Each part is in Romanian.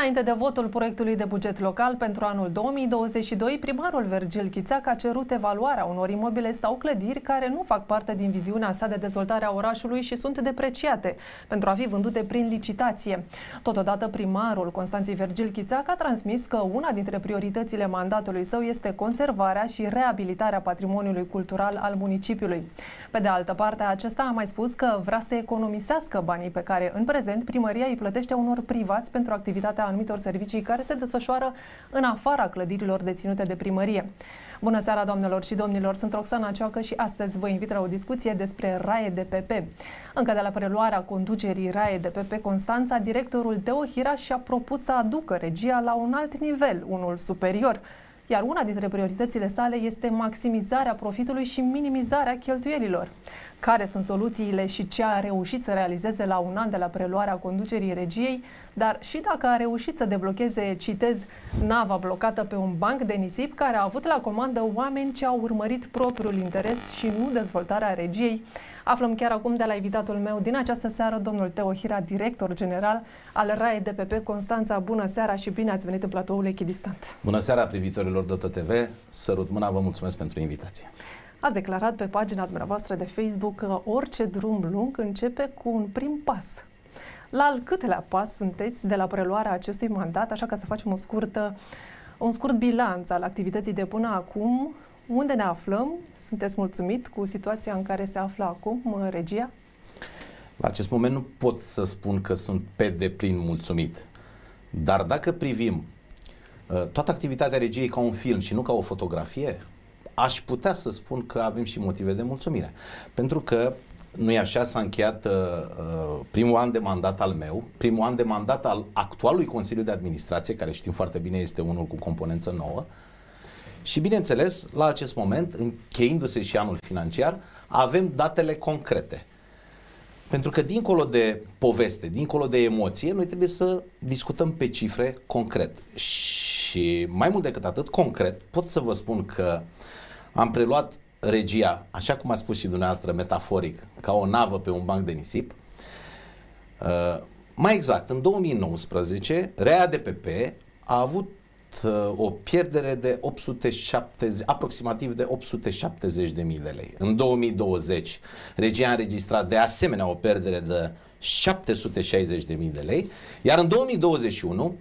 Înainte de votul proiectului de buget local pentru anul 2022, primarul Virgil Chițac a cerut evaluarea unor imobile sau clădiri care nu fac parte din viziunea sa de dezvoltare a orașului și sunt depreciate pentru a fi vândute prin licitație. Totodată, primarul Constanței Virgil Chițac a transmis că una dintre prioritățile mandatului său este conservarea și reabilitarea patrimoniului cultural al municipiului. Pe de altă parte, acesta a mai spus că vrea să economisească banii pe care în prezent primăria îi plătește unor privați pentru activitatea anumitor servicii care se desfășoară în afara clădirilor deținute de primărie. Bună seara, doamnelor și domnilor! Sunt Roxana Cioacă și astăzi vă invit la o discuție despre RAE DPP. Încă de la preluarea conducerii RAE DPP Constanța, directorul Teo Hira și-a propus să aducă regia la un alt nivel, unul superior. Iar una dintre prioritățile sale este maximizarea profitului și minimizarea cheltuielilor. Care sunt soluțiile și ce a reușit să realizeze la un an de la preluarea conducerii regiei, dar și dacă a reușit să deblocheze, citez, nava blocată pe un banc de nisip care a avut la comandă oameni ce au urmărit propriul interes și nu dezvoltarea regiei. Aflăm chiar acum de la invitatul meu din această seară, domnul Teo Hira, director general al RAE DPP Constanța. Bună seara și bine ați venit în platoul Echidistant. Bună seara, privitorilor Dotto TV. Sărut mâna, vă mulțumesc pentru invitație. Ați declarat pe pagina dumneavoastră de Facebook că orice drum lung începe cu un prim pas. La al câtelea pas sunteți de la preluarea acestui mandat, așa ca să facem un scurt bilanț al activității de până acum? Unde ne aflăm? Sunteți mulțumit cu situația în care se află acum regia? La acest moment nu pot să spun că sunt pe deplin mulțumit. Dar dacă privim toată activitatea regiei ca un film și nu ca o fotografie, aș putea să spun că avem și motive de mulțumire. Pentru că, nu-i așa, s-a încheiat primul an de mandat al meu, primul an de mandat al actualului Consiliu de Administrație, care știm foarte bine este unul cu componență nouă. Și, bineînțeles, la acest moment, încheindu-se și anul financiar, avem datele concrete. Pentru că, dincolo de poveste, dincolo de emoție, noi trebuie să discutăm pe cifre concret. Și mai mult decât atât, concret, pot să vă spun că am preluat regia, așa cum a spus și dumneavoastră, metaforic, ca o navă pe un banc de nisip. Mai exact, în 2019, RAE DPP a avut o pierdere de aproximativ de 870.000 de lei. În 2020, regia a înregistrat de asemenea o pierdere de 760.000 de lei, iar în 2021,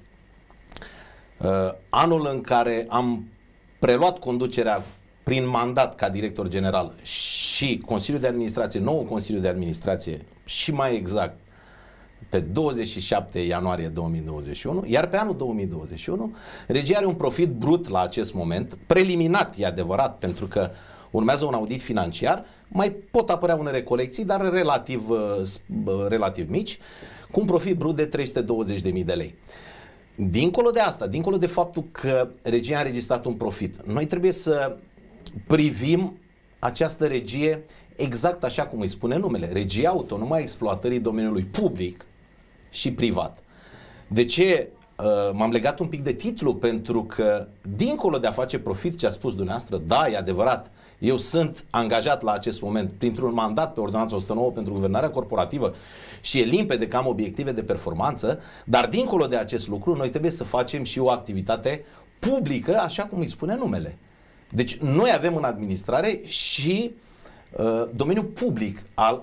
anul în care am preluat conducerea prin mandat ca director general și Consiliul de Administrație, nou Consiliu de Administrație și mai exact pe 27 ianuarie 2021, iar pe anul 2021 regia are un profit brut la acest moment, preliminat, e adevărat, pentru că urmează un audit financiar, mai pot apărea unele colecții, dar relativ mici, cu un profit brut de 320.000 de lei. Dincolo de asta, dincolo de faptul că regia a înregistrat un profit, noi trebuie să privim această regie exact așa cum îi spune numele, regia autonomă a exploatării domeniului public și privat. De ce m-am legat un pic de titlu? Pentru că, dincolo de a face profit, ce a spus dumneavoastră, da, e adevărat, eu sunt angajat la acest moment printr-un mandat pe ordonanța 109 pentru guvernarea corporativă și e limpede că am obiective de performanță, dar dincolo de acest lucru, noi trebuie să facem și o activitate publică, așa cum îi spune numele. Deci noi avem în administrare și domeniul public al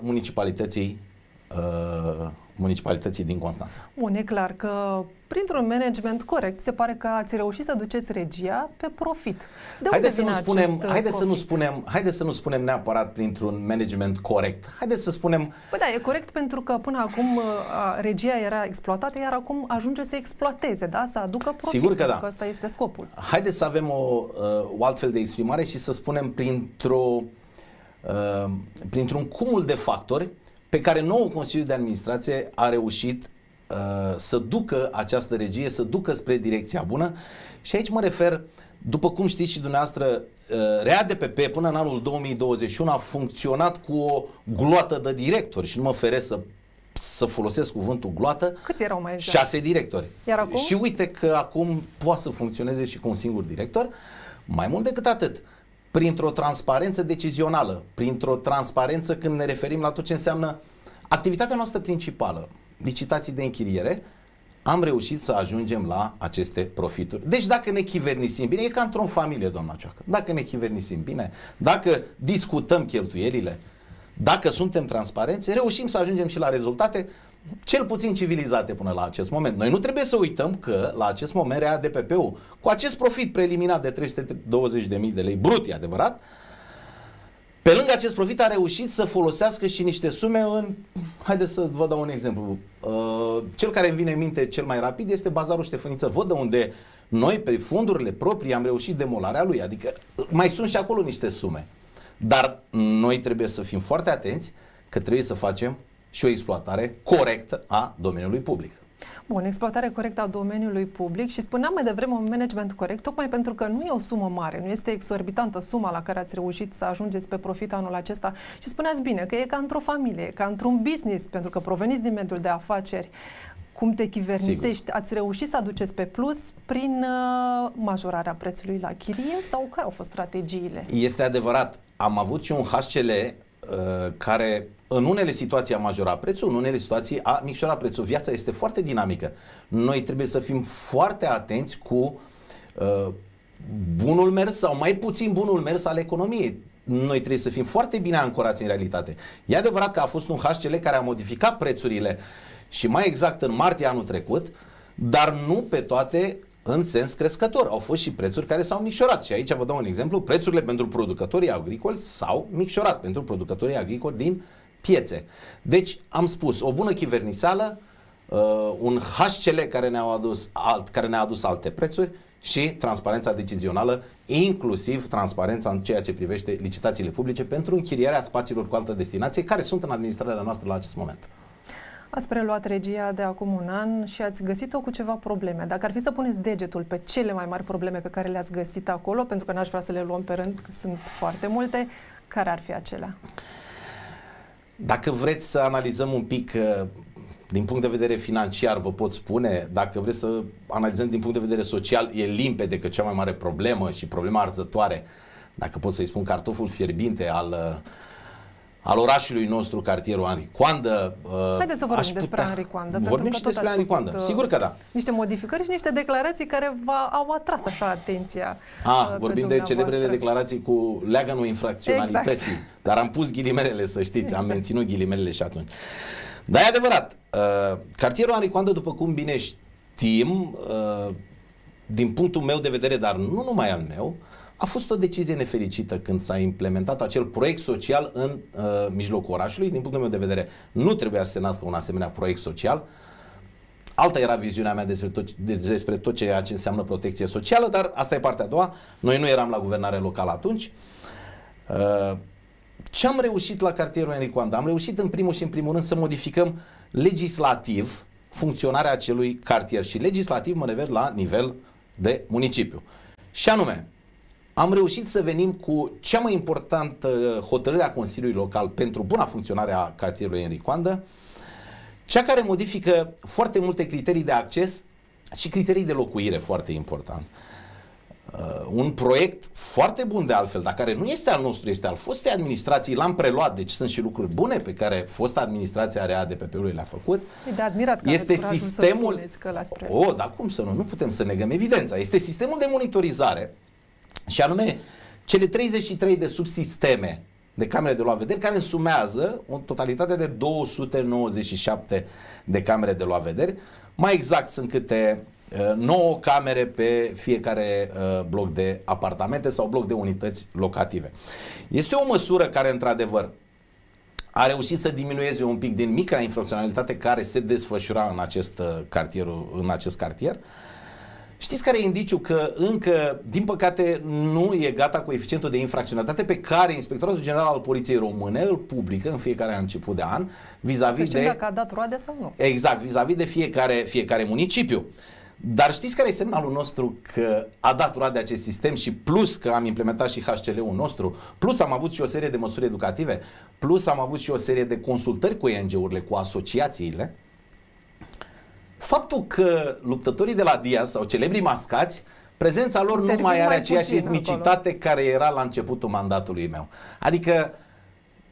municipalității din Constanța. Bun, e clar că printr-un management corect se pare că ați reușit să duceți regia pe profit. Haideți să nu spunem neapărat printr-un management corect. Haideți să spunem... Păi da, e corect pentru că până acum regia era exploatată, iar acum ajunge să exploateze, da? Să aducă profit. Sigur că da. Că ăsta este scopul. Haideți să avem o altfel de exprimare și să spunem printr-un cumul de factori pe care noul Consiliu de Administrație a reușit să ducă această regie, să ducă spre direcția bună. Și aici mă refer, după cum știți și dumneavoastră, RAE DPP până în anul 2021 a funcționat cu o gloată de directori și nu mă feresc să folosesc cuvântul gloată. Câți erau mai exact? 6 directori. Iar acum? Și uite că acum poate să funcționeze și cu un singur director. Mai mult decât atât, printr-o transparență decizională, printr-o transparență când ne referim la tot ce înseamnă activitatea noastră principală, licitații de închiriere, am reușit să ajungem la aceste profituri. Deci dacă ne chivernisim bine, e ca într-o familie, doamna Cioacă. Dacă ne chivernisim bine, dacă discutăm cheltuielile, dacă suntem transparenți, reușim să ajungem și la rezultate cel puțin civilizate până la acest moment. Noi nu trebuie să uităm că la acest moment RADPP-ul, cu acest profit preliminar de 320.000 de lei brut, e adevărat, pe lângă acest profit a reușit să folosească și niște sume în... Haideți să vă dau un exemplu. Cel care îmi vine în minte cel mai rapid este Bazarul Ștefăniță Vodă, unde noi, pe fondurile proprii, am reușit demolarea lui. Adică mai sunt și acolo niște sume. Dar noi trebuie să fim foarte atenți că trebuie să facem și o exploatare corectă a domeniului public. Bun, exploatare corectă a domeniului public și spuneam mai devreme un management corect, tocmai pentru că nu e o sumă mare, nu este exorbitantă suma la care ați reușit să ajungeți pe profit anul acesta și spuneați bine că e ca într-o familie, ca într-un business, pentru că proveniți din mediul de afaceri. Cum te chivernisești? Ați reușit să aduceți pe plus prin majorarea prețului la chirie sau care au fost strategiile? Este adevărat, am avut și un HCL care în unele situații a majorat prețul, în unele situații a micșorat prețul. Viața este foarte dinamică. Noi trebuie să fim foarte atenți cu bunul mers sau mai puțin bunul mers al economiei. Noi trebuie să fim foarte bine ancorați în realitate. E adevărat că a fost un HCL care a modificat prețurile și mai exact în martie anul trecut, dar nu pe toate în sens crescător. Au fost și prețuri care s-au micșorat. Și aici vă dau un exemplu. Prețurile pentru producătorii agricoli s-au micșorat pentru producătorii agricoli din piețe. Deci, am spus, o bună chiverniseală, un HCL care ne-a adus alte prețuri și transparența decizională, inclusiv transparența în ceea ce privește licitațiile publice pentru închirierea spațiilor cu altă destinație care sunt în administrarea noastră la acest moment. Ați preluat regia de acum un an și ați găsit-o cu ceva probleme. Dacă ar fi să puneți degetul pe cele mai mari probleme pe care le-ați găsit acolo, pentru că n-aș vrea să le luăm pe rând, că sunt foarte multe, care ar fi acelea? Dacă vreți să analizăm un pic din punct de vedere financiar, vă pot spune, dacă vreți să analizăm din punct de vedere social, e limpede că cea mai mare problemă și problema arzătoare, dacă pot să-i spun cartoful fierbinte al orașului nostru, cartierul Henri Coandă. Haideți să vorbim despre Henri Coandă. Vorbim și despre Henri Coandă, sigur că da. Niște modificări și niște declarații care au atras așa atenția. Vorbim de celebrele declarații cu leagănul infracționalității. Exact. Dar am pus ghilimelele, să știți, exact. Am menținut ghilimelele și atunci. Dar e adevărat, cartierul Henri Coandă, după cum bine știm, din punctul meu de vedere, dar nu numai al meu, a fost o decizie nefericită când s-a implementat acel proiect social în mijlocul orașului. Din punctul meu de vedere, nu trebuia să se nască un asemenea proiect social. Alta era viziunea mea despre tot ceea ce înseamnă protecție socială, dar asta e partea a doua. Noi nu eram la guvernare locală atunci. Ce am reușit la cartierul Henri Coandă? Am reușit în primul și în primul rând să modificăm legislativ funcționarea acelui cartier și legislativ mă refer la nivel de municipiu. Și anume, am reușit să venim cu cea mai importantă hotărâre a Consiliului Local pentru buna funcționare a cartierului Henri Coandă, cea care modifică foarte multe criterii de acces și criterii de locuire, foarte important. Un proiect foarte bun de altfel, dar care nu este al nostru, este al fostei administrații, l-am preluat, deci sunt și lucruri bune pe care fosta administrație a RADPP-ului le-a făcut. E de admirat că este sistemul... dar cum să nu? Nu putem să negăm evidența. Este sistemul de monitorizare și anume cele 33 de subsisteme de camere de luat vederi care însumează o totalitate de 297 de camere de luat vederi. Mai exact sunt câte 9 camere pe fiecare bloc de apartamente sau bloc de unități locative. Este o măsură care într-adevăr a reușit să diminueze un pic din mica infracționalitate care se desfășura în acest cartier. Știți care e indiciu că încă, din păcate, nu e gata coeficientul de infracționalitate pe care Inspectoratul General al Poliției Române îl publică în fiecare început de an vis-a-vis de... dacă a dat roade sau nu. Exact, vis-a-vis de fiecare municipiu. Dar știți care e semnalul nostru că a dat roade acest sistem și plus că am implementat și HCL-ul nostru, plus am avut și o serie de măsuri educative, plus am avut și o serie de consultări cu ONG-urile, cu asociațiile? Faptul că luptătorii de la Diaz sau celebrii mascați, prezența lor nu mai are aceeași etnicitate care era la începutul mandatului meu. Adică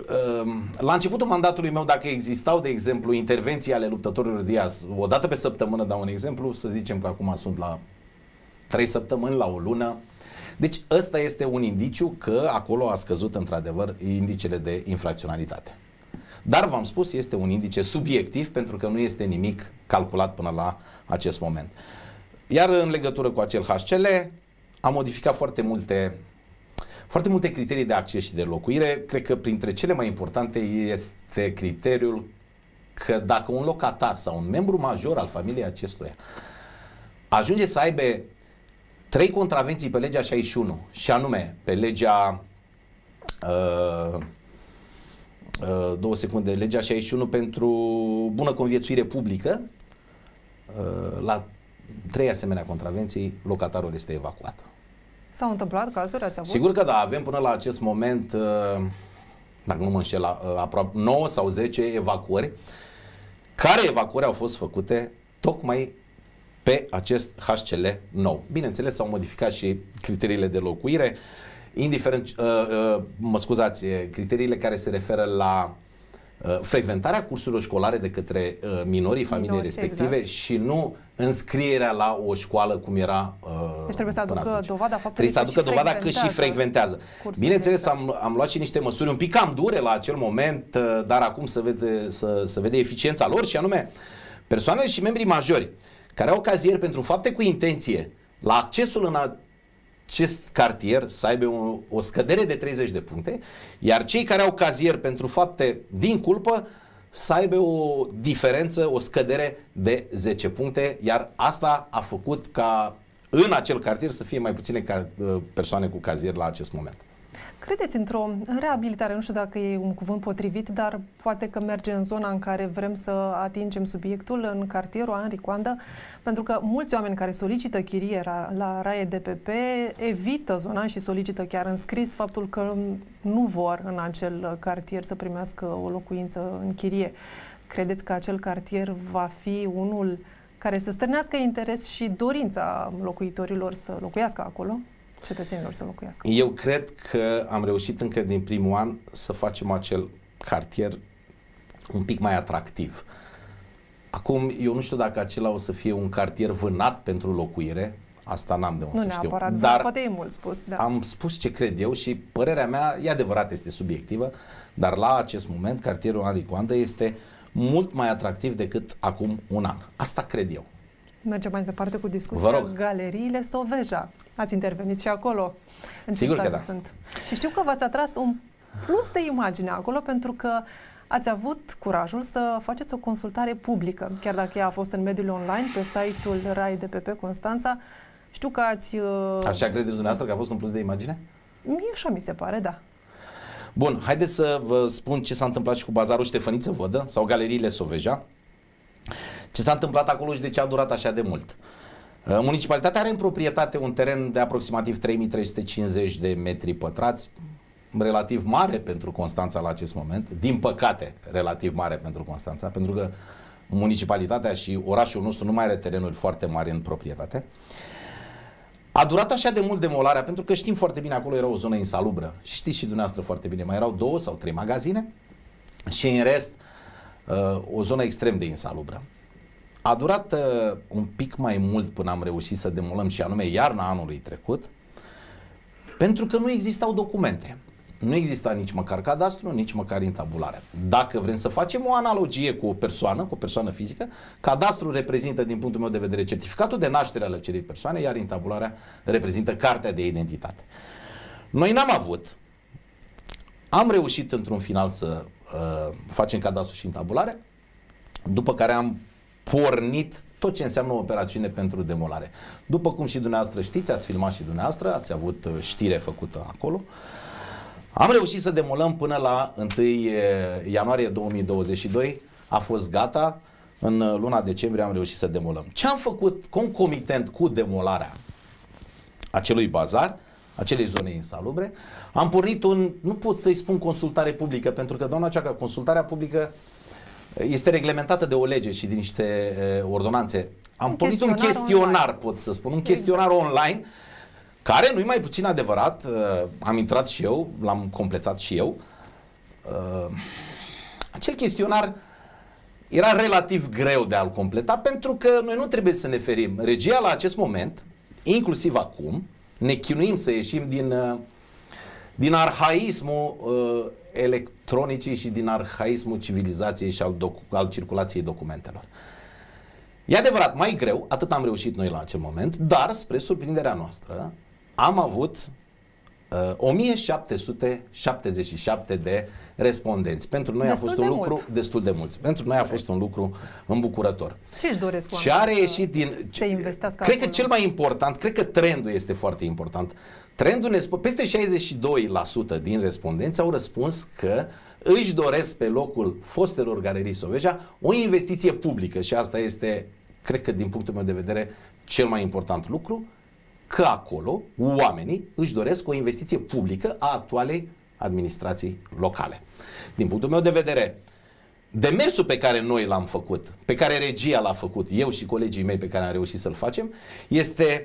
la începutul mandatului meu, dacă existau, de exemplu, intervenții ale luptătorilor Diaz, o dată pe săptămână, dau un exemplu, să zicem că acum sunt la 3 săptămâni, la o lună. Deci ăsta este un indiciu că acolo a scăzut într-adevăr indicele de infracționalitate. Dar v-am spus, este un indice subiectiv pentru că nu este nimic calculat până la acest moment. Iar în legătură cu acel HCL, am modificat foarte multe criterii de acces și de locuire. Cred că printre cele mai importante este criteriul că dacă un locatar sau un membru major al familiei acestuia ajunge să aibă 3 contravenții pe legea 61, și anume pe legea 2 secunde, legea 61 pentru bună conviețuire publică, la 3 asemenea contravenții, locatarul este evacuat. S-au întâmplat cazuri, ați avut? Sigur că da, avem până la acest moment, dacă nu mă înșel, aproape 9 sau 10 evacuări, care evacuări au fost făcute tocmai pe acest HCL nou. Bineînțeles, s-au modificat și criteriile de locuire, indiferent, mă scuzați, criteriile care se referă la frecventarea cursurilor școlare de către minorii familiei respective, exact, și nu înscrierea la o școală cum era deci trebuie să aducă dovada faptului trebuie să aducă dovada că și frecventează. Bineînțeles, am luat și niște măsuri un pic cam dure la acel moment, dar acum se vede eficiența lor, și anume persoanele și membrii majori care au cazier pentru fapte cu intenție la accesul în acest cartier să aibă o scădere de 30 de puncte, iar cei care au cazier pentru fapte din culpă să aibă o diferență, o scădere de 10 puncte, iar asta a făcut ca în acel cartier să fie mai puține persoane cu cazier la acest moment. Credeți într-o reabilitare, nu știu dacă e un cuvânt potrivit, dar poate că merge în zona în care vrem să atingem subiectul, în cartierul Henri Coandă, pentru că mulți oameni care solicită chirie la RAE DPP evită zona și solicită chiar în scris faptul că nu vor în acel cartier să primească o locuință în chirie. Credeți că acel cartier va fi unul care să stârnească interes și dorința locuitorilor să locuiască acolo? Cetățenilor să locuiască. Eu cred că am reușit încă din primul an să facem acel cartier un pic mai atractiv. Acum, eu nu știu dacă acela o să fie un cartier vânat pentru locuire, asta n-am de unde să știu. Dar poate e mult spus. Da. Am spus ce cred eu și părerea mea, e adevărat, este subiectivă, dar la acest moment cartierul Henri Coandă este mult mai atractiv decât acum un an. Asta cred eu. Mergem mai departe cu discuția. Galeriile Soveja. Ați intervenit și acolo. În Sigur că da. Sunt. Și știu că v-ați atras un plus de imagine acolo pentru că ați avut curajul să faceți o consultare publică, chiar dacă ea a fost în mediul online, pe site-ul RAI DPP Constanța. Știu că ați... Așa credeți dumneavoastră că a fost un plus de imagine? Mie așa mi se pare, da. Bun, haideți să vă spun ce s-a întâmplat și cu bazarul Ștefăniță Vodă sau galeriile Soveja. Ce s-a întâmplat acolo și de ce a durat așa de mult. Municipalitatea are în proprietate un teren de aproximativ 3350 de metri pătrați, relativ mare pentru Constanța la acest moment, din păcate relativ mare pentru Constanța, pentru că municipalitatea și orașul nostru nu mai are terenuri foarte mari în proprietate. A durat așa de mult demolarea, pentru că știm foarte bine, acolo era o zonă insalubră și știți și dumneavoastră foarte bine, mai erau 2 sau 3 magazine și în rest o zonă extrem de insalubră. A durat un pic mai mult până am reușit să demolăm, și anume iarna anului trecut, pentru că nu existau documente. Nu exista nici măcar cadastru, nici măcar intabulare. Dacă vrem să facem o analogie cu o persoană fizică, cadastrul reprezintă, din punctul meu de vedere, certificatul de naștere al acelei persoane, iar intabularea reprezintă cartea de identitate. Noi n-am avut. Am reușit într-un final să facem cadastru și intabulare, după care am pornit tot ce înseamnă o operațiune pentru demolare. După cum și dumneavoastră știți, ați filmat și dumneavoastră, ați avut știre făcută acolo. Am reușit să demolăm până la 1 ianuarie 2022, a fost gata, în luna decembrie am reușit să demolăm. Ce am făcut concomitent cu demolarea acelui bazar, acelei zone insalubre, am pornit nu pot să-i spun consultare publică, pentru că, doamna Ceacă, consultarea publică este reglementată de o lege și din niște ordonanțe. Am pornit un chestionar online. Pot să spun, un chestionar online, care nu-i mai puțin adevărat, am intrat și eu, l-am completat și eu, acel chestionar era relativ greu de a-l completa, pentru că noi nu trebuie să ne ferim. Regia la acest moment, inclusiv acum, ne chinuim să ieșim din arhaismul electronicii și din arhaismul civilizației și al circulației documentelor. E adevărat, mai greu, atât am reușit noi la acel moment, dar, spre surprinderea noastră, am avut 1777 de respondenți. Pentru noi destul a fost un lucru destul de mulți. Pentru noi a fost un lucru îmbucurător. Ce își doresc Ce a reieșit din... Cred că cel mai important, cred că trendul este foarte important. Trendul ne spune, peste 62% din respondenți au răspuns că își doresc pe locul fostelor Galerii Soveja o investiție publică și asta este, cred că din punctul meu de vedere, cel mai important lucru, că acolo oamenii își doresc o investiție publică a actualei administrații locale. Din punctul meu de vedere, demersul pe care noi l-am făcut, pe care regia l-a făcut, eu și colegii mei pe care am reușit să-l facem, este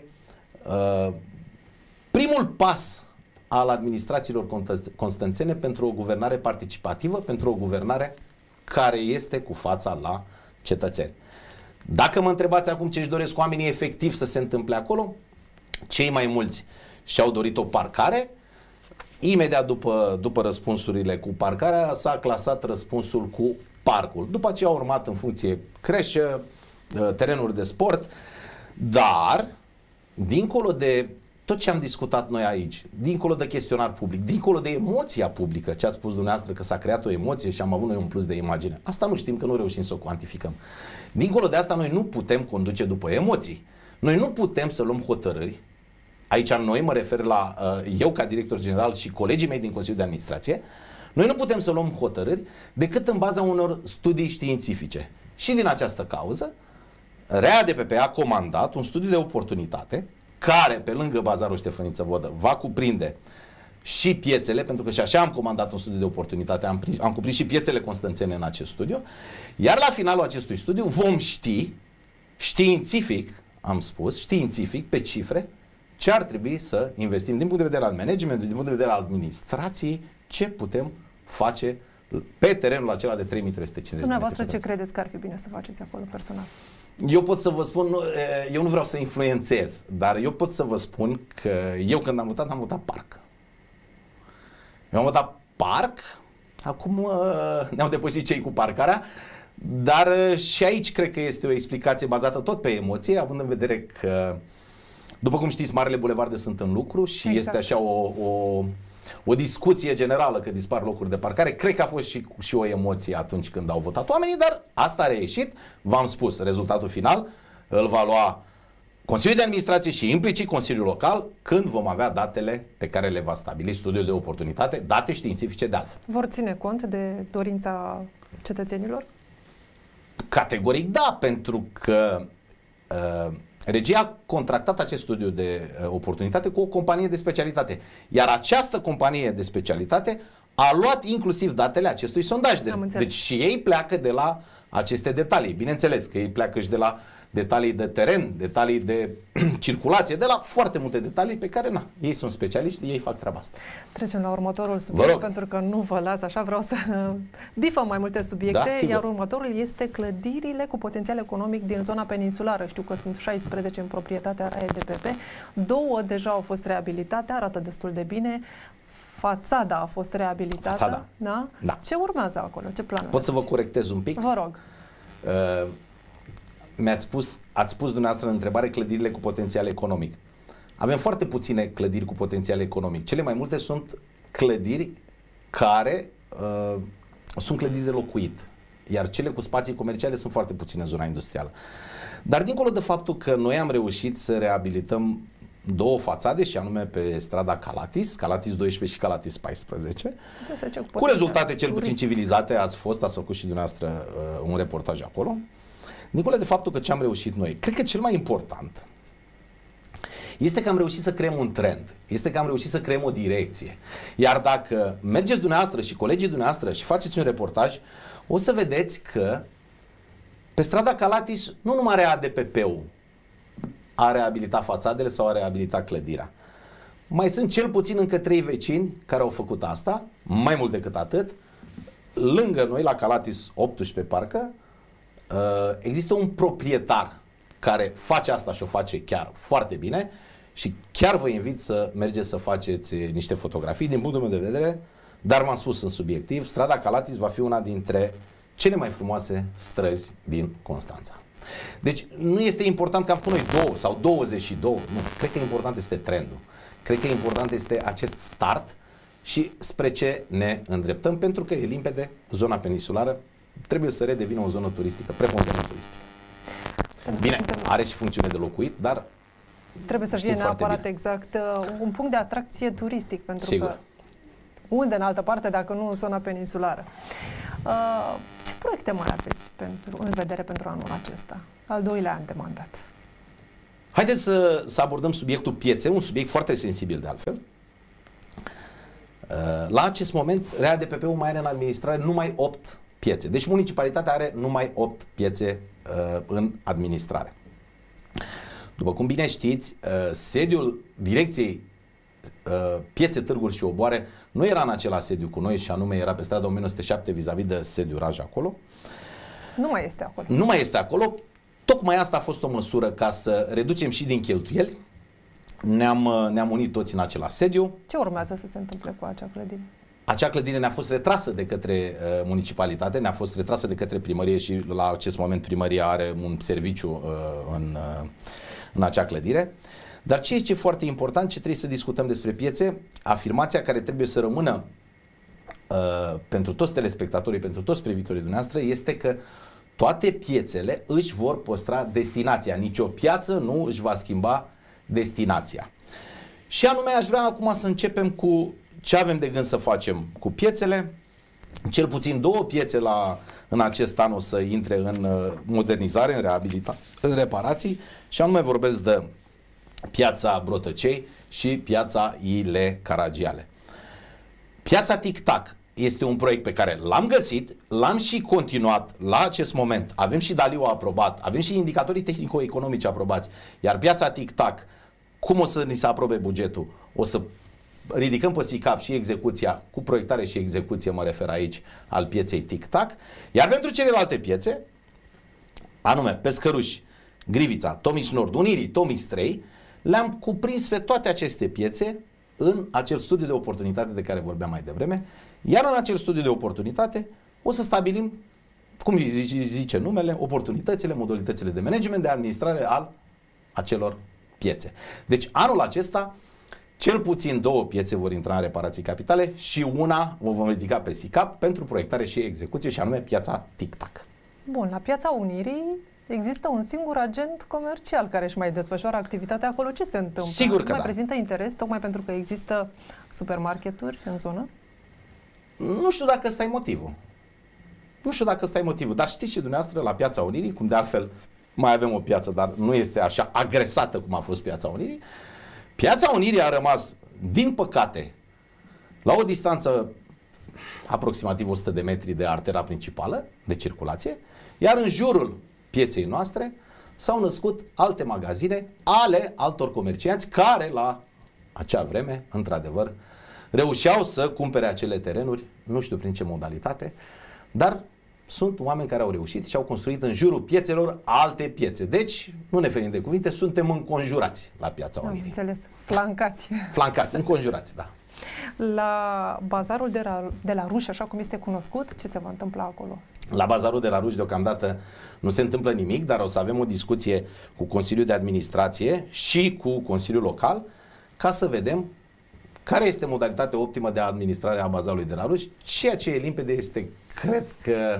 primul pas al administrațiilor constanțene pentru o guvernare participativă, pentru o guvernare care este cu fața la cetățeni. Dacă mă întrebați acum ce își doresc oamenii efectiv să se întâmple acolo, cei mai mulți și-au dorit o parcare. Imediat după răspunsurile cu parcarea s-a clasat răspunsul cu parcul. După aceea au urmat în funcție creșă, terenuri de sport, dar dincolo de tot ce am discutat noi aici, dincolo de chestionar public, dincolo de emoția publică, ce a spus dumneavoastră că s-a creat o emoție și am avut noi un plus de imagine, asta nu știm, că nu reușim să o cuantificăm. Dincolo de asta noi nu putem conduce după emoții. Noi nu putem să luăm hotărâri. Aici noi mă refer la eu ca director general și colegii mei din Consiliul de Administrație. Noi nu putem să luăm hotărâri decât în baza unor studii științifice. Și din această cauză, READPP a comandat un studiu de oportunitate care, pe lângă Bazarul Ștefăniță Vodă, va cuprinde și piețele, pentru că și așa am comandat un studiu de oportunitate, am cuprins și piețele constanțene în acest studiu, iar la finalul acestui studiu vom ști, științific, am spus, științific, pe cifre, ce ar trebui să investim din punct de vedere al managementului, din punct de vedere al administrației, ce putem face pe terenul acela de 3350. Dumneavoastră, ce credeți că ar fi bine să faceți acolo personal? Eu pot să vă spun, eu nu vreau să influențez, dar eu pot să vă spun că eu când am votat parc. Eu am votat parc, acum ne-au depășit cei cu parcarea, dar și aici cred că este o explicație bazată tot pe emoție, având în vedere că, după cum știți, marele bulevarde sunt în lucru și exact. Este așa o discuție generală că dispar locuri de parcare. Cred că a fost și o emoție atunci când au votat oamenii, dar asta a reieșit. V-am spus, rezultatul final îl va lua Consiliul de Administrație și implicit Consiliul Local când vom avea datele pe care le va stabili studiul de oportunitate, date științifice de altfel. Vor ține cont de dorința cetățenilor? Categoric da, pentru că regia a contractat acest studiu de oportunitate cu o companie de specialitate. Iar această companie de specialitate a luat inclusiv datele acestui sondaj. Deci și ei pleacă de la aceste detalii. Bineînțeles că ei pleacă și de la detalii de teren, detalii de circulație, de la foarte multe detalii pe care, ei sunt specialiști, ei fac treaba asta. Trecem la următorul subiect, pentru că nu vă las așa, vreau să bifăm mai multe subiecte, iar următorul este clădirile cu potențial economic din zona peninsulară. Știu că sunt 16 în proprietatea READPP, 2 deja au fost reabilitate, arată destul de bine. Fațada a fost reabilitată. Fațada. Da? Da. Ce urmează acolo? Ce planuri? Pot să vă corectez un pic? Vă rog. Ați spus dumneavoastră în întrebare clădirile cu potențial economic. Avem foarte puține clădiri cu potențial economic. Cele mai multe sunt clădiri care sunt clădiri de locuit. Iar cele cu spații comerciale sunt foarte puține în zona industrială. Dar dincolo de faptul că noi am reușit să reabilităm 2 fațade, și anume pe strada Calatis 12 și Calatis 14, cu rezultate cel puțin civilizate, ați făcut și dumneavoastră un reportaj acolo. Dincolo de faptul că ce am reușit noi, cred că cel mai important este că am reușit să creăm un trend, este că am reușit să creăm o direcție. Iar dacă mergeți dumneavoastră și colegii dumneavoastră și faceți un reportaj, o să vedeți că pe strada Calatis nu numai READPP-ul a reabilitat fațadele sau a reabilitat clădirea. Mai sunt cel puțin încă 3 vecini care au făcut asta, mai mult decât atât, lângă noi, la Calatis 18 parcă, există un proprietar care face asta și o face chiar foarte bine și chiar vă invit să mergeți să faceți niște fotografii. Din punctul meu de vedere, dar v-am spus în subiectiv, strada Calatis va fi una dintre cele mai frumoase străzi din Constanța. Deci nu este important că am făcut noi 2 sau 22, nu, cred că important este trendul. Cred că important este acest start și spre ce ne îndreptăm, pentru că e limpede, zona peninsulară trebuie să redevină o zonă turistică, preponderent turistică. Bine, are și funcțiune de locuit, dar trebuie să fie neapărat exact un punct de atracție turistic, pentru Sigur. că unde în altă parte dacă nu în zona peninsulară. Ce proiecte mai aveți în vedere pentru anul acesta, al 2-lea an de mandat? Haideți să abordăm subiectul piețe, un subiect foarte sensibil de altfel. La acest moment, RADPP-ul mai are în administrare numai 8 piețe. Deci municipalitatea are numai 8 piețe în administrare. După cum bine știți, sediul direcției Piețe, Târguri și Oboare nu era în același sediu cu noi, și anume era pe strada 1907 vis-a-vis de sediul Raj acolo. Nu mai este acolo. Nu mai este acolo. Tocmai asta a fost o măsură ca să reducem și din cheltuieli. Ne-am unit toți în același sediu. Ce urmează să se întâmple cu acea clădire? Acea clădire ne-a fost retrasă de către municipalitate, ne-a fost retrasă de către primărie și la acest moment primăria are un serviciu în acea clădire. Dar ce este foarte important, ce trebuie să discutăm despre piețe, afirmația care trebuie să rămână pentru toți telespectatorii, pentru toți privitorii dumneavoastră, este că toate piețele își vor păstra destinația. Nici o piață nu își va schimba destinația. Și anume aș vrea acum să începem cu ce avem de gând să facem cu piețele. Cel puțin 2 piețe în acest an o să intre în modernizare, în reabilitare, în reparații, și anume vorbesc de Piața Brotăcei și Piața Ile Caragiale. Piața Tic-Tac este un proiect pe care l-am găsit, l-am și continuat la acest moment. Avem și Daliu aprobat, avem și indicatorii tehnico-economici aprobați. Iar Piața Tic-Tac, cum o să ni se aprobe bugetul? O să ridicăm pe SICAP și execuția, cu proiectare și execuție mă refer aici, al pieței Tic-Tac. Iar pentru celelalte piețe, anume Pescăruși, Grivița, Tomiș Nord, Unirii, Tomiș 3, le-am cuprins pe toate aceste piețe în acel studiu de oportunitate de care vorbeam mai devreme. Iar în acel studiu de oportunitate o să stabilim, cum zice numele, oportunitățile, modalitățile de management, de administrare al acelor piețe. Deci anul acesta cel puțin 2 piețe vor intra în reparații capitale și una o vom ridica pe SICAP pentru proiectare și execuție, și anume Piața Tic-Tac. Bun, la Piața Unirii există un singur agent comercial care își mai desfășoară activitatea acolo. Ce se întâmplă? Sigur că mai da. prezintă interes tocmai pentru că există supermarketuri în zonă? Nu știu dacă ăsta e motivul. Nu știu dacă ăsta e motivul, dar știți și dumneavoastră la Piața Unirii, cum de altfel mai avem o piață, dar nu este așa agresată cum a fost Piața Unirii. Piața Unirii a rămas, din păcate, la o distanță aproximativ 100 de metri de artera principală de circulație, iar în jurul pieței noastre s-au născut alte magazine ale altor comercianți care la acea vreme, într-adevăr, reușeau să cumpere acele terenuri, nu știu prin ce modalitate, dar sunt oameni care au reușit și au construit în jurul piețelor alte piețe. Deci, nu ne ferim de cuvinte, suntem înconjurați la Piața Unirii. Am înțeles. Flancați. Flancați, înconjurați, da. La bazarul de la Ruși, așa cum este cunoscut, ce se va întâmpla acolo? La bazarul de la Ruși deocamdată nu se întâmplă nimic, dar o să avem o discuție cu Consiliul de Administrație și cu Consiliul Local ca să vedem care este modalitatea optimă de administrare a bazarului de la Ruși. Ceea ce e limpede este, cred că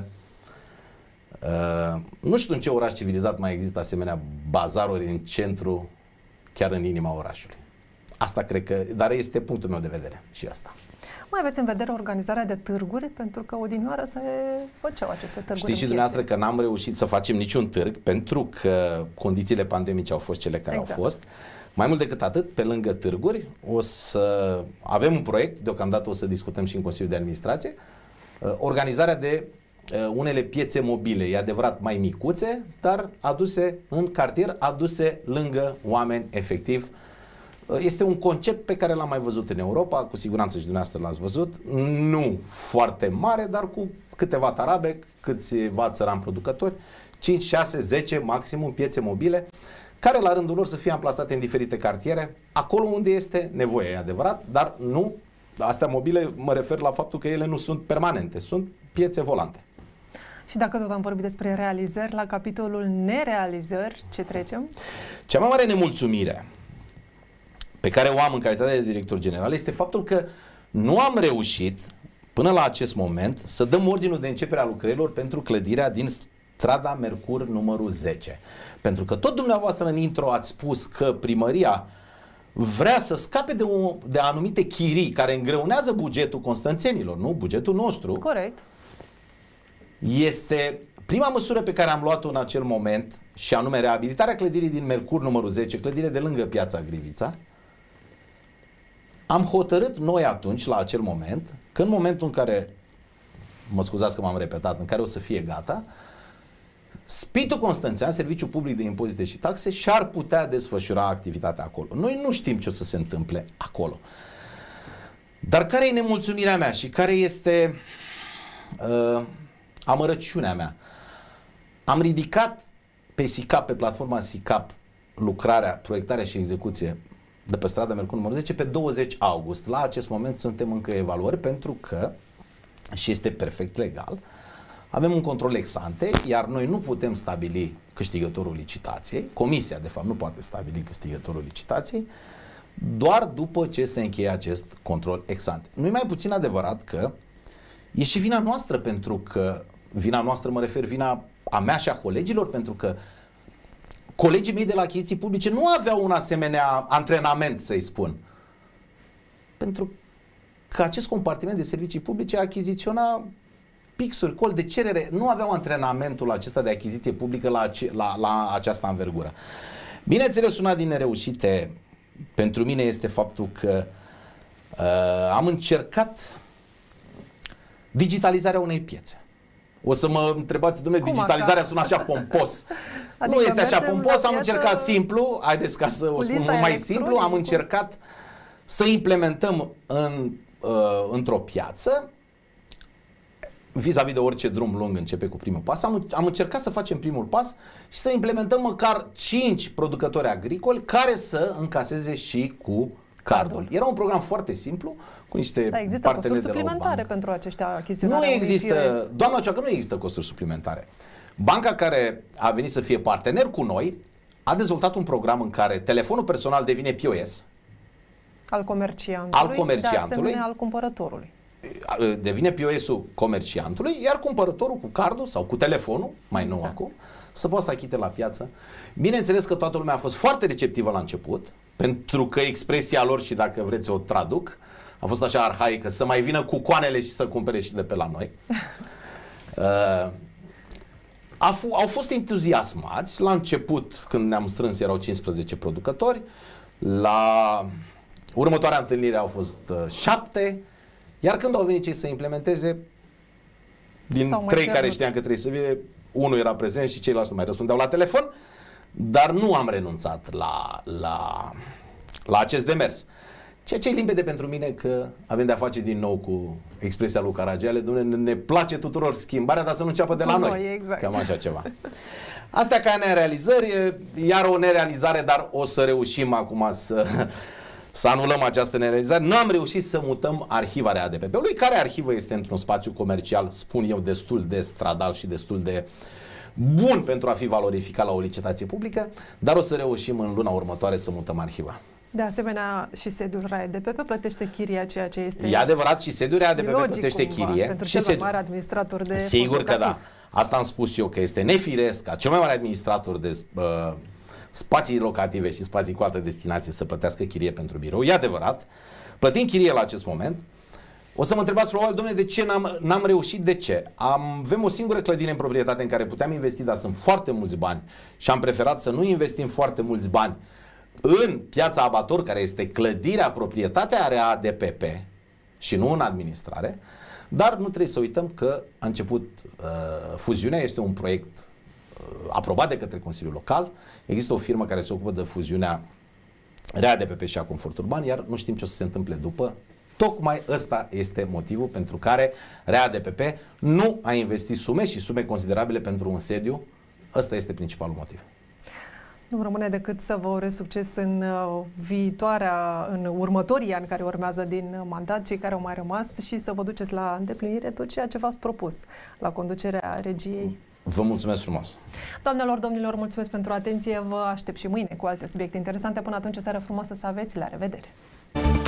nu știu în ce oraș civilizat mai există asemenea bazaruri în centru, chiar în inima orașului. Asta cred că, dar este punctul meu de vedere și asta. Mai aveți în vedere organizarea de târguri? Pentru că odinioară se făceau aceste târguri. Știți și dumneavoastră că n-am reușit să facem niciun târg pentru că condițiile pandemice au fost cele care au fost. Mai mult decât atât, pe lângă târguri, o să avem un proiect, deocamdată o să discutăm și în Consiliul de Administrație, organizarea de unele piețe mobile, e adevărat mai micuțe, dar aduse în cartier, aduse lângă oameni efectiv, Este un concept pe care l-am mai văzut în Europa, cu siguranță și dumneavoastră l-ați văzut, nu foarte mare, dar cu câteva tarabe, câțiva țărani producători, 5, 6, 10 maximum piețe mobile, care la rândul lor să fie amplasate în diferite cartiere, acolo unde este nevoie, e adevărat, dar nu, astea mobile, mă refer la faptul că ele nu sunt permanente, sunt piețe volante. Și dacă tot am vorbit despre realizări, la capitolul nerealizări, ce trecem? Cea mai mare nemulțumire pe care o am în calitate de director general este faptul că nu am reușit până la acest moment să dăm ordinul de începere a lucrărilor pentru clădirea din strada Mercur numărul 10. Pentru că tot dumneavoastră în intro ați spus că primăria vrea să scape de anumite chirii care îngreunează bugetul constanțenilor, nu? Bugetul nostru. Corect. Este prima măsură pe care am luat-o în acel moment, și anume reabilitarea clădirii din Mercur numărul 10, clădire de lângă Piața Grivița. Am hotărât noi atunci, la acel moment, că în momentul în care, mă scuzați că m-am repetat, în care o să fie gata, Spitul Constanțean, Serviciul Public de Impozite și Taxe, și-ar putea desfășura activitatea acolo. Noi nu știm ce o să se întâmple acolo. Dar care e nemulțumirea mea și care este amărăciunea mea? Am ridicat pe SICAP, pe platforma SICAP, lucrarea, proiectarea și execuție de pe strada Mercur numărul 10 pe 20 august. La acest moment suntem încă evaluări pentru că, și este perfect legal, avem un control ex ante, iar noi nu putem stabili câștigătorul licitației, comisia de fapt nu poate stabili câștigătorul licitației, doar după ce se încheie acest control ex ante. Nu e mai puțin adevărat că e și vina noastră, pentru că, vina noastră mă refer, vina a mea și a colegilor, pentru că colegii mei de la achiziții publice nu aveau un asemenea antrenament, să-i spun. Pentru că acest compartiment de servicii publice achiziționa pixuri, col de cerere, nu aveau antrenamentul acesta de achiziție publică la această învergură. Bineînțeles, una din nereușite pentru mine este faptul că am încercat digitalizarea unei piețe. O să mă întrebați, dom'le, digitalizarea sună așa pompos. Adică nu este așa pompos, am încercat simplu, haideți ca să o spun mult mai simplu, am încercat să implementăm într-o piață, vis-a-vis de orice drum lung începe cu primul pas, am încercat să facem primul pas și să implementăm măcar 5 producători agricoli care să încaseze și cu cardul. Era un program foarte simplu, cu niște parteneri de la suplimentare pentru aceștia achiziționare. Nu există, doamna Cioacă, nu există costuri suplimentare. Banca care a venit să fie partener cu noi a dezvoltat un program în care telefonul personal devine POS al comerciantului, de asemenea al cumpărătorului. Devine POS-ul comerciantului, iar cumpărătorul cu cardul sau cu telefonul, mai nou acum, să poată să achite la piață. Bineînțeles că toată lumea a fost foarte receptivă la început, pentru că expresia lor, și dacă vreți o traduc, a fost așa arhaică, să mai vină cu coanele și să cumpere și de pe la noi. Au fost entuziasmați. La început, când ne-am strâns, erau 15 producători. La următoarea întâlnire au fost 7. Iar când au venit cei să implementeze, din 3 care știam că trebuie să vină, unul era prezent și ceilalți nu mai răspundeau la telefon, dar nu am renunțat la acest demers. Ceea ce e limpede pentru mine că avem de-a face din nou cu expresia lui Caragiale, ne place tuturor schimbarea, dar să nu înceapă de la noi. Exact. Cam așa ceva. Astea ca nerealizări, iar o nerealizare, dar o să reușim acum să anulăm această nerealizare. Nu am reușit să mutăm arhiva RADPP-ului, care arhivă este într-un spațiu comercial, spun eu, destul de stradal și destul de bun pentru a fi valorificat la o licitație publică, dar o să reușim în luna următoare să mutăm arhiva. De asemenea, și sediul RADPP plătește chiria, ceea ce este... E adevărat, și sediul RADPP plătește chirie. Pentru cel mai mare administrator de... Sigur că da. Asta am spus eu, că este nefiresc ca cel mai mare administrator de spații locative și spații cu altă destinație să plătească chirie pentru birou. E adevărat. Plătim chirie la acest moment. O să mă întrebați probabil, domnule, de ce n-am reușit? De ce? Avem o singură clădire în proprietate în care puteam investi, dar sunt foarte mulți bani și am preferat să nu investim foarte mulți bani în Piața Abator, care este clădirea, proprietatea RADPP și nu în administrare. Dar nu trebuie să uităm că a început fuziunea, este un proiect aprobat de către Consiliul Local. Există o firmă care se ocupă de fuziunea RADPP și-a confort urban, iar nu știm ce o să se întâmple după. Tocmai ăsta este motivul pentru care RADPP nu a investit sume și sume considerabile pentru un sediu. Ăsta este principalul motiv. Nu rămâne decât să vă urez succes în în următorii ani care urmează din mandat, cei care au mai rămas, și să vă duceți la îndeplinire tot ceea ce v-ați propus la conducerea regiei. Vă mulțumesc frumos! Doamnelor, domnilor, mulțumesc pentru atenție. Vă aștept și mâine cu alte subiecte interesante. Până atunci, o seară frumoasă să aveți. La revedere!